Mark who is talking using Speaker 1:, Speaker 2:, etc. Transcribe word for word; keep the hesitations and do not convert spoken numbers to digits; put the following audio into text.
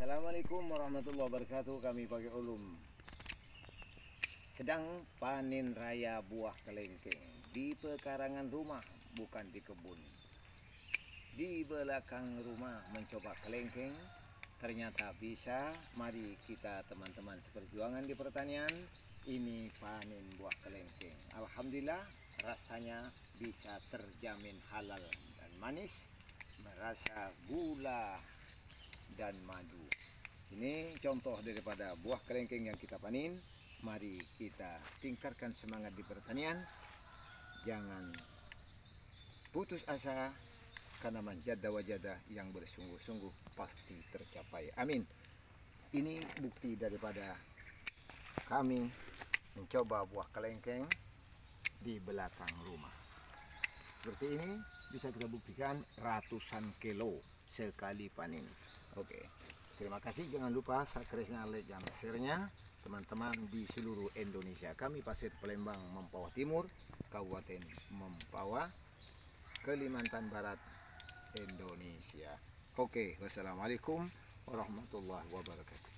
Speaker 1: Assalamualaikum warahmatullahi wabarakatuh. Kami pakai ulum sedang panen raya buah kelengkeng di pekarangan rumah, bukan di kebun. Di belakang rumah mencoba kelengkeng, ternyata bisa. Mari kita teman-teman seperjuangan di pertanian ini panen buah kelengkeng. Alhamdulillah rasanya bisa terjamin halal dan manis, merasa gula dan madu. Ini contoh daripada buah kelengkeng yang kita panen. Mari kita tingkatkan semangat di pertanian. Jangan putus asa, karena manjada wajada yang bersungguh-sungguh pasti tercapai. Amin. Ini bukti daripada kami mencoba buah kelengkeng di belakang rumah. Seperti ini bisa kita buktikan ratusan kilo sekali panen. Oke, terima kasih. Jangan lupa subscribe-nya, like, dan share-nya teman-teman di seluruh Indonesia. Kami Pasir Palembang, Mempawah Timur, Kabupaten Mempawah, Kalimantan Barat, Indonesia. Oke, wassalamualaikum warahmatullahi wabarakatuh.